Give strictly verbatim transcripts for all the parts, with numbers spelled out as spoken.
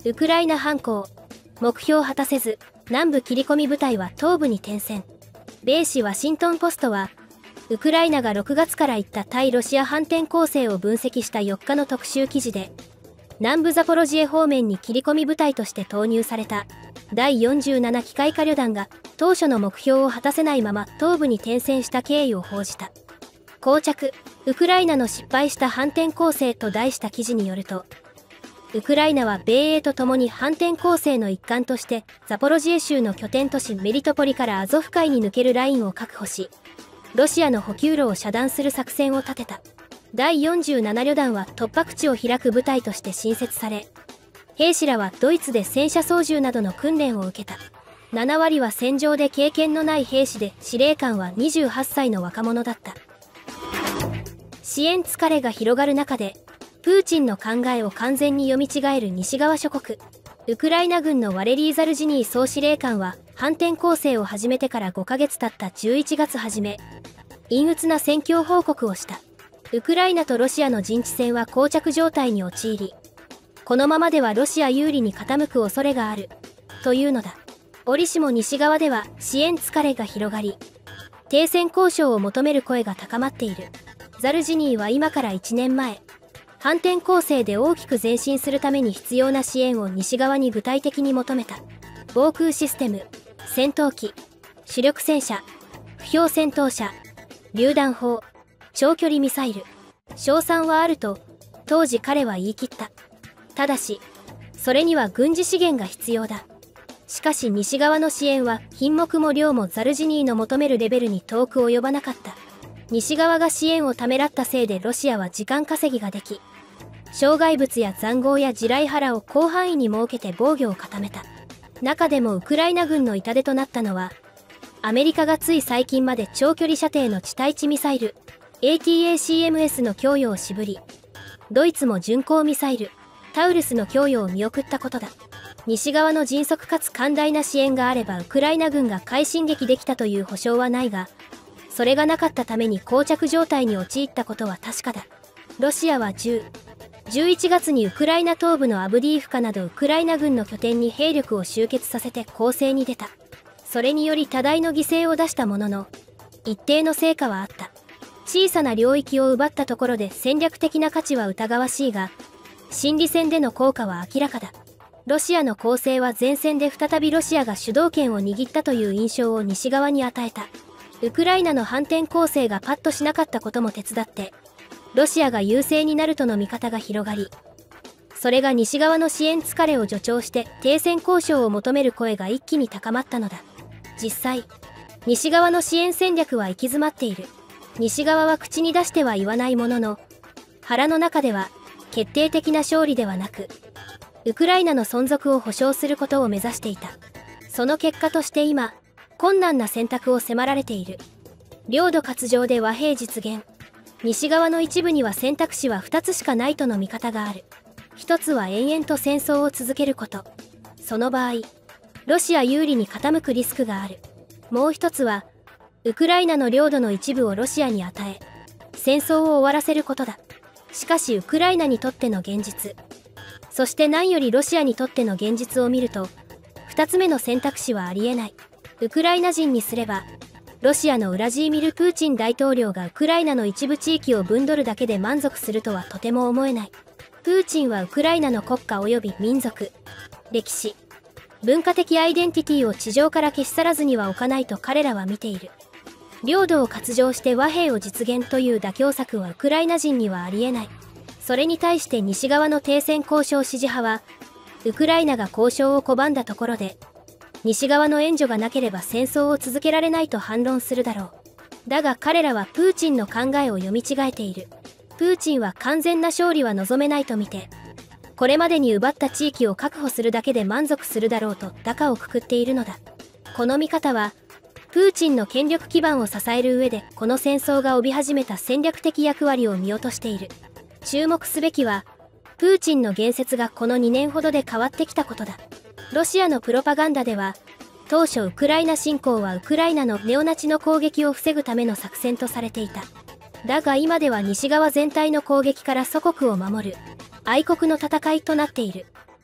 ウクライナ反攻。目標を果たせず、南部切り込み部隊は東部に転戦。米紙ワシントンポストは、ウクライナがろくがつから行った対ロシア反転攻勢を分析したよっかの特集記事で、南部ザポロジエ方面に切り込み部隊として投入されただいよんじゅうなな機械化旅団が当初の目標を果たせないまま東部に転戦した経緯を報じた。膠着、ウクライナの失敗した反転攻勢と題した記事によると、ウクライナは米英とともに反転攻勢の一環としてザポロジエ州の拠点都市メリトポリからアゾフ海に抜けるラインを確保し、ロシアの補給路を遮断する作戦を立てた。だいよんじゅうなな旅団は突破口を開く部隊として新設され、兵士らはドイツで戦車操縦などの訓練を受けた。ななわりは戦場で経験のない兵士で、司令官はにじゅうはっさいの若者だった。支援疲れが広がる中で、プーチンの考えを完全に読み違える西側諸国。ウクライナ軍のワレリー・ザルジニー総司令官は、反転攻勢を始めてからごかげつ経ったじゅういちがつ初め、陰鬱な戦況報告をした。ウクライナとロシアの陣地戦は膠着状態に陥り、このままではロシア有利に傾く恐れがある、というのだ。折しも西側では支援疲れが広がり、停戦交渉を求める声が高まっている。ザルジニーは今からいちねんまえ、反転攻勢で大きく前進するために必要な支援を西側に具体的に求めた。防空システム、戦闘機、主力戦車、不評戦闘車、榴弾砲、長距離ミサイル、勝算はあると、当時彼は言い切った。ただし、それには軍事資源が必要だ。しかし西側の支援は品目も量もザルジニーの求めるレベルに遠く及ばなかった。西側が支援をためらったせいでロシアは時間稼ぎができ、障害物や塹壕や地雷原を広範囲に設けて防御を固めた。中でもウクライナ軍の痛手となったのは、アメリカがつい最近まで長距離射程の地対地ミサイル エーティーエーシーエムエス の供与を渋り、ドイツも巡航ミサイルタウルスの供与を見送ったことだ。西側の迅速かつ寛大な支援があればウクライナ軍が快進撃できたという保証はないが、それがなかったために膠着状態に陥ったことは確かだ。ロシアはじゅう、じゅういちがつにウクライナ東部のアブディーフカなどウクライナ軍の拠点に兵力を集結させて攻勢に出た。それにより多大の犠牲を出したものの、一定の成果はあった。小さな領域を奪ったところで戦略的な価値は疑わしいが、心理戦での効果は明らかだ。ロシアの攻勢は前線で再びロシアが主導権を握ったという印象を西側に与えた。ウクライナの反転攻勢がパッとしなかったことも手伝って、ロシアが優勢になるとの見方が広がり、それが西側の支援疲れを助長して停戦交渉を求める声が一気に高まったのだ。実際、西側の支援戦略は行き詰まっている。西側は口に出しては言わないものの、腹の中では決定的な勝利ではなく、ウクライナの存続を保障することを目指していた。その結果として今、困難な選択を迫られている。領土割譲で和平実現。西側の一部には選択肢はふたつしかないとの見方がある。一つは延々と戦争を続けること。その場合、ロシア有利に傾くリスクがある。もう一つは、ウクライナの領土の一部をロシアに与え、戦争を終わらせることだ。しかしウクライナにとっての現実、そして何よりロシアにとっての現実を見ると、二つ目の選択肢はありえない。ウクライナ人にすれば、ロシアのウラジーミル・プーチン大統領がウクライナの一部地域を分取るだけで満足するとはとても思えない。プーチンはウクライナの国家及び民族、歴史、文化的アイデンティティを地上から消し去らずには置かないと彼らは見ている。領土を割譲して和平を実現という妥協策はウクライナ人にはありえない。それに対して西側の停戦交渉支持派は、ウクライナが交渉を拒んだところで、西側の援助がなければ戦争を続けられないと反論するだろう。だが彼らはプーチンの考えを読み違えている。プーチンは完全な勝利は望めないと見て、これまでに奪った地域を確保するだけで満足するだろうと高をくくっているのだ。この見方は、プーチンの権力基盤を支える上でこの戦争が帯び始めた戦略的役割を見落としている。注目すべきは、プーチンの言説がこのにねんほどで変わってきたことだ。ロシアのプロパガンダでは、当初ウクライナ侵攻はウクライナのネオナチの攻撃を防ぐための作戦とされていた。だが今では西側全体の攻撃から祖国を守る、愛国の戦いとなっている。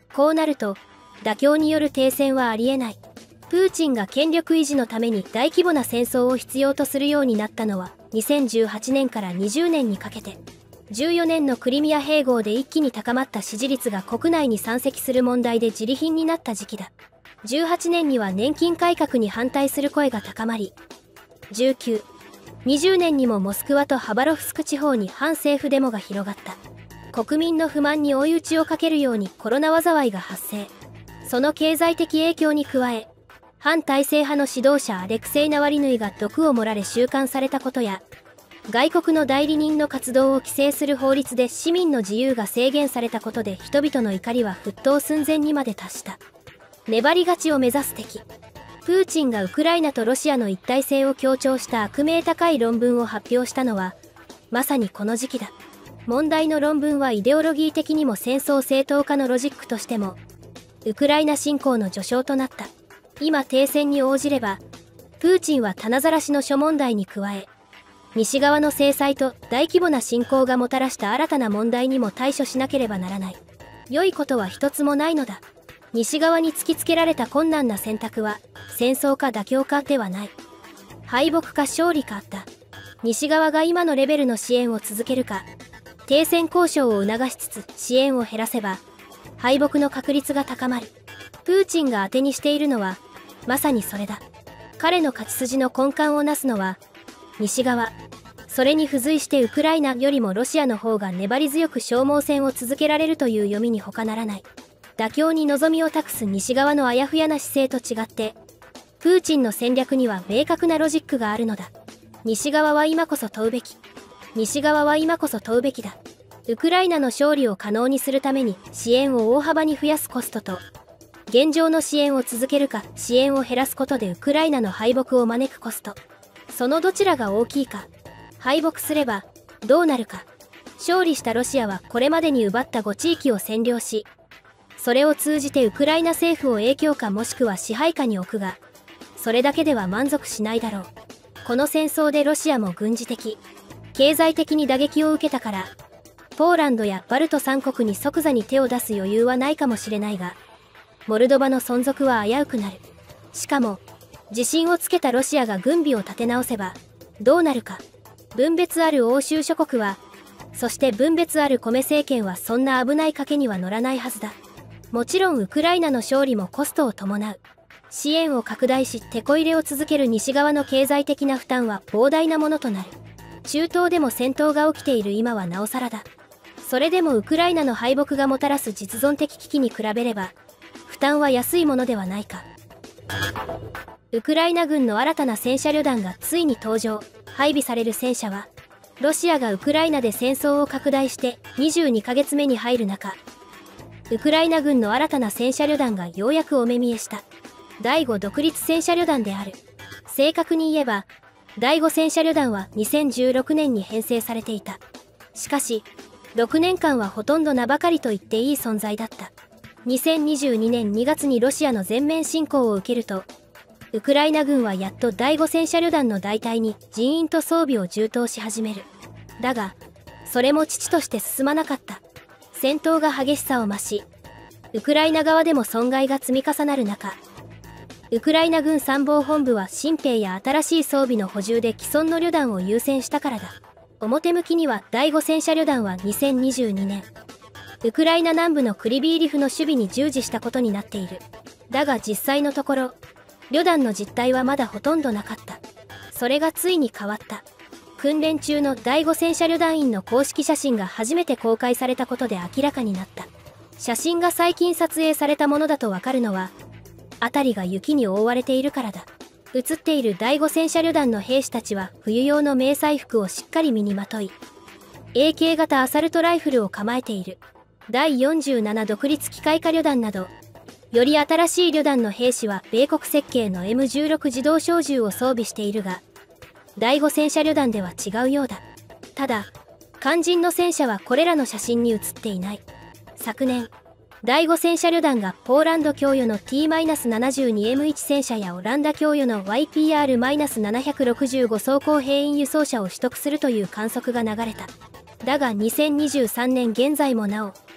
こうなると、妥協による停戦はありえない。プーチンが権力維持のために大規模な戦争を必要とするようになったのは、にせんじゅうはちねんからにじゅうねんにかけて、じゅうよねんのクリミア併合で一気に高まった支持率が国内に山積する問題で自利品になった時期だ。じゅうはちねんには年金改革に反対する声が高まり、じゅうきゅう、にじゅうねんにもモスクワとハバロフスク地方に反政府デモが広がった。国民の不満に追い打ちをかけるようにコロナ災いが発生。その経済的影響に加え、反体制派の指導者アレクセイ・ナワリヌイが毒を盛られ収監されたことや、外国の代理人の活動を規制する法律で市民の自由が制限されたことで人々の怒りは沸騰寸前にまで達した。粘り勝ちを目指す敵。プーチンがウクライナとロシアの一体性を強調した悪名高い論文を発表したのは、まさにこの時期だ。問題の論文はイデオロギー的にも戦争正当化のロジックとしても、ウクライナ侵攻の序章となった。今停戦に応じれば、プーチンは棚ざらしの諸問題に加え、西側の制裁と大規模な侵攻がもたらした新たな問題にも対処しなければならない。良いことは一つもないのだ。西側に突きつけられた困難な選択は、戦争か妥協かではない。敗北か勝利かあった。西側が今のレベルの支援を続けるか、停戦交渉を促しつつ支援を減らせば、敗北の確率が高まる。プーチンが当てにしているのは、まさにそれだ。彼の勝ち筋の根幹をなすのは、西側。それに付随してウクライナよりもロシアの方が粘り強く消耗戦を続けられるという読みに他ならない。妥協に望みを託す西側のあやふやな姿勢と違って、プーチンの戦略には明確なロジックがあるのだ。西側は今こそ問うべき。西側は今こそ問うべきだ。ウクライナの勝利を可能にするために支援を大幅に増やすコストと、現状の支援を続けるか支援を減らすことでウクライナの敗北を招くコスト。そのどちらが大きいか。敗北すればどうなるか。勝利したロシアはこれまでに奪ったご地域を占領し、それを通じてウクライナ政府を影響下もしくは支配下に置くが、それだけでは満足しないだろう。この戦争でロシアも軍事的、経済的に打撃を受けたから、ポーランドやバルトさん国に即座に手を出す余裕はないかもしれないが、モルドバの存続は危うくなる。しかも、自信をつけたロシアが軍備を立て直せば、どうなるか。分別ある欧州諸国は、そして分別ある米政権はそんな危ない賭けには乗らないはずだ。もちろんウクライナの勝利もコストを伴う。支援を拡大しテこ入れを続ける西側の経済的な負担は膨大なものとなる。中東でも戦闘が起きている今はなおさらだ。それでもウクライナの敗北がもたらす実存的危機に比べれば、負担は安いものではないか。ウクライナ軍の新たな戦車旅団がついに登場。配備される戦車は、ロシアがウクライナで戦争を拡大してにじゅうにかげつめに入る中、ウクライナ軍の新たな戦車旅団がようやくお目見えした。だいご独立戦車旅団である。正確に言えば、だいご戦車旅団はにせんじゅうろくねんに編成されていた。しかし、ろくねんかんはほとんど名ばかりと言っていい存在だった。にせんにじゅうにねんにがつにロシアの全面侵攻を受けると、ウクライナ軍はやっとだいご戦車旅団の大隊に人員と装備を充当し始める。だが、それも遅々として進まなかった。戦闘が激しさを増し、ウクライナ側でも損害が積み重なる中、ウクライナ軍参謀本部は新兵や新しい装備の補充で既存の旅団を優先したからだ。表向きにはだいご戦車旅団はにせんにじゅうにねん、ウクライナ南部のクリビーリフの守備に従事したことになっている。だが実際のところ、旅団の実態はまだほとんどなかった。それがついに変わった。訓練中のだいご戦車旅団員の公式写真が初めて公開されたことで明らかになった。写真が最近撮影されたものだとわかるのは、辺りが雪に覆われているからだ。写っているだいご戦車旅団の兵士たちは冬用の迷彩服をしっかり身にまとい、エーケー 型アサルトライフルを構えている。だいよんじゅうなな独立機械化旅団など、より新しい旅団の兵士は米国設計の エムじゅうろく 自動小銃を装備しているが、だいご戦車旅団では違うようだ。ただ、肝心の戦車はこれらの写真に写っていない。昨年、だいご戦車旅団がポーランド供与の ティーななじゅうにエムワン 戦車やオランダ供与の ワイピーアールななひゃくろくじゅうご 装甲兵員輸送車を取得するという観測が流れた。だがにせんにじゅうさんねん現在もなお、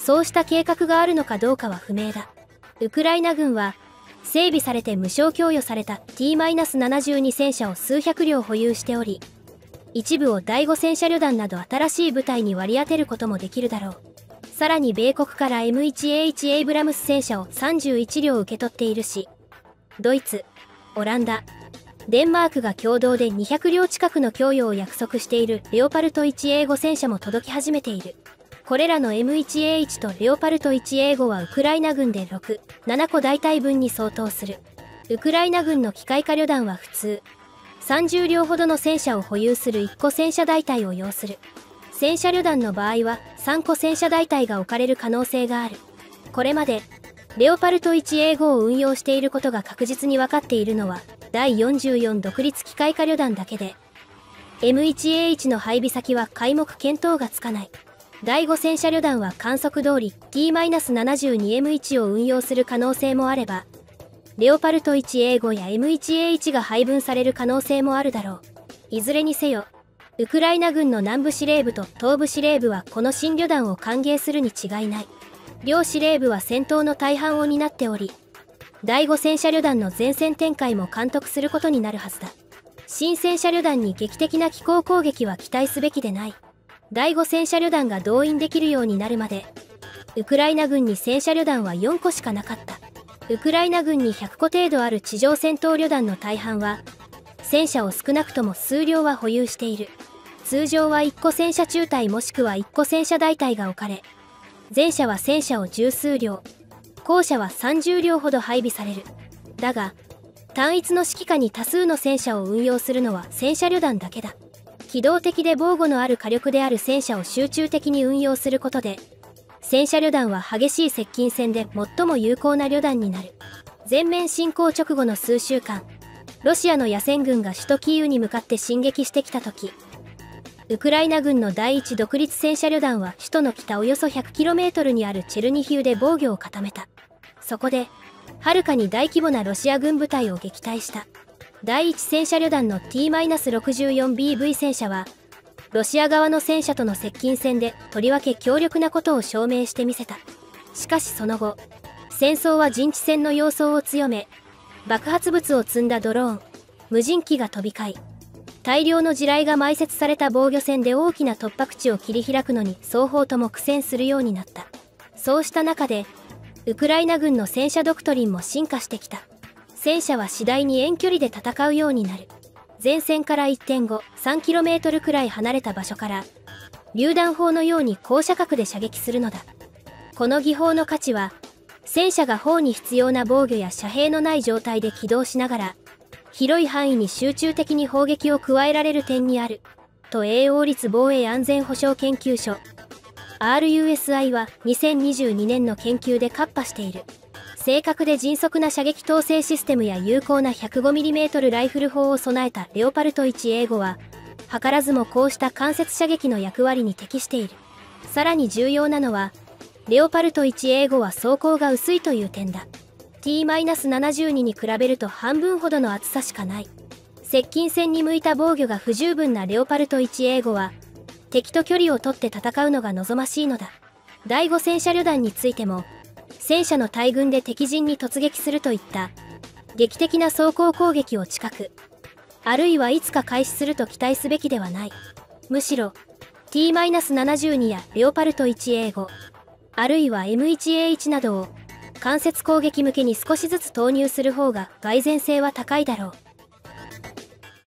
そうした計画があるのかどうかは不明だ。ウクライナ軍は整備されて無償供与された ティーななじゅうに 戦車を数百両保有しており、一部をだいご戦車旅団など新しい部隊に割り当てることもできるだろう。さらに米国から エムワンエイチ エイブラムス戦車をさんじゅういち両受け取っているし、ドイツ、オランダ、デンマークが共同でにひゃく両近くの供与を約束しているレオパルト ワンエーファイブ 戦車も届き始めている。これらの エムワンエーワン とレオパルト ワンエーファイブ はウクライナ軍でろく、なな個大隊分に相当する。ウクライナ軍の機械化旅団は普通、さんじゅう両ほどの戦車を保有するいっ個戦車大隊を要する。戦車旅団の場合はさん個戦車大隊が置かれる可能性がある。これまで、レオパルト ワンエーファイブ を運用していることが確実に分かっているのは、だいよんじゅうよん独立機械化旅団だけで、エムワンエーワン の配備先は皆目見当がつかない。だいご戦車旅団は観測通り ティーななじゅうにエムワン を運用する可能性もあれば、レオパルト ワンエーファイブ や エムワンエーワン が配分される可能性もあるだろう。いずれにせよ、ウクライナ軍の南部司令部と東部司令部はこの新旅団を歓迎するに違いない。両司令部は戦闘の大半を担っており、だいご戦車旅団の前線展開も監督することになるはずだ。新戦車旅団に劇的な機構攻撃は期待すべきでない。だいご戦車旅団が動員できるようになるまで、ウクライナ軍に戦車旅団はよん個しかなかった。ウクライナ軍にひゃっ個程度ある地上戦闘旅団の大半は、戦車を少なくとも数両は保有している。通常はいっ個戦車中隊もしくはいっ個戦車大隊が置かれ、前車は戦車を十数両、後車はさんじゅう両ほど配備される。だが、単一の指揮下に多数の戦車を運用するのは戦車旅団だけだ。機動的で防護のある火力である戦車を集中的に運用することで、戦車旅団は激しい接近戦で最も有効な旅団になる。全面侵攻直後の数週間、ロシアの野戦軍が首都キーウに向かって進撃してきた時、ウクライナ軍の第一独立戦車旅団は首都の北およそ ひゃくキロメートル にあるチェルニヒウで防御を固めた。そこで、はるかに大規模なロシア軍部隊を撃退した。第一戦車旅団の ティーろくじゅうよんビーブイ 戦車は、ロシア側の戦車との接近戦でとりわけ強力なことを証明してみせた。しかしその後、戦争は陣地戦の様相を強め、爆発物を積んだドローン、無人機が飛び交い、大量の地雷が埋設された防御線で大きな突破口を切り開くのに双方とも苦戦するようになった。そうした中で、ウクライナ軍の戦車ドクトリンも進化してきた。戦車は次第に遠距離で戦うようになる。前線から いってんご、さんキロメートル くらい離れた場所から、榴弾砲のように高射角で射撃するのだ。この技法の価値は、戦車が砲に必要な防御や遮蔽のない状態で起動しながら、広い範囲に集中的に砲撃を加えられる点にある、と英王立防衛安全保障研究所、アールユーエスアイ はにせんにじゅうにねんの研究でカッパしている。正確で迅速な射撃統制システムや有効な ひゃくごミリメートル ライフル砲を備えたレオパルト ワンエーファイブ は、図らずもこうした間接射撃の役割に適している。さらに重要なのは、レオパルト ワンエーファイブ は装甲が薄いという点だ。ティーななじゅうに に比べると半分ほどの厚さしかない。接近戦に向いた防御が不十分なレオパルト ワンエーファイブ は、敵と距離を取って戦うのが望ましいのだ。だいご戦車旅団についても、戦車の大軍で敵陣に突撃するといった劇的な装甲攻撃を近く、あるいはいつか開始すると期待すべきではない。むしろ ティーななじゅうに やレオパルト ワンエーファイブ、あるいは エムワンエーワン などを間接攻撃向けに少しずつ投入する方が蓋然性は高いだろう。